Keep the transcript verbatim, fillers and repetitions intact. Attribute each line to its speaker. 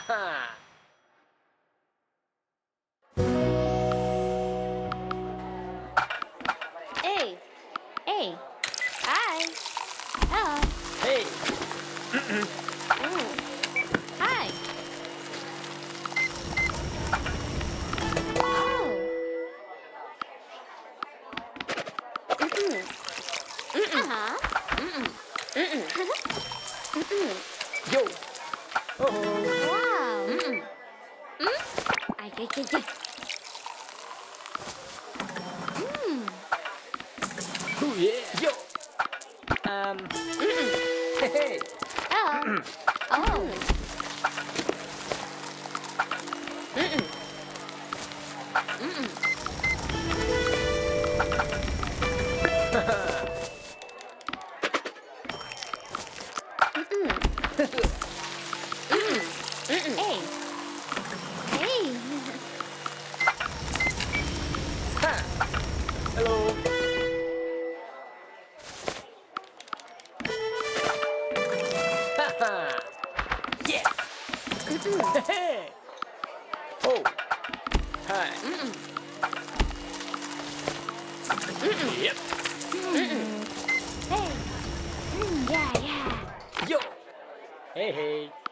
Speaker 1: ha.
Speaker 2: Hey. Hey. Hi. Hello.
Speaker 1: Hey.
Speaker 2: Ooh. Hi. Oh. Mm-mm. Mm-mm. Uh-huh. Mm-mm. Mm-mm. Mm-mm.
Speaker 1: Yo. Oh.
Speaker 2: Wow. Mm-mm. Mm? Ay, ay, ay, ay. Mm.
Speaker 1: Ooh, yeah. Yo. Um.
Speaker 2: Mm-mm.
Speaker 1: Hey.
Speaker 2: Hello. Oh. Mm-mm. Mm-mm. Mm-mm. Mm-mm. Mm-mm. Hey. Hey.
Speaker 1: Ha. Hello. Ha ha. Yeah.
Speaker 2: Mm-mm.
Speaker 1: Hey. Oh. Hi.
Speaker 2: Mm-mm. Mm-mm.
Speaker 1: Yep.
Speaker 2: Mm-mm. Hey. Mm, yeah, yeah.
Speaker 1: Yo. Hey, hey.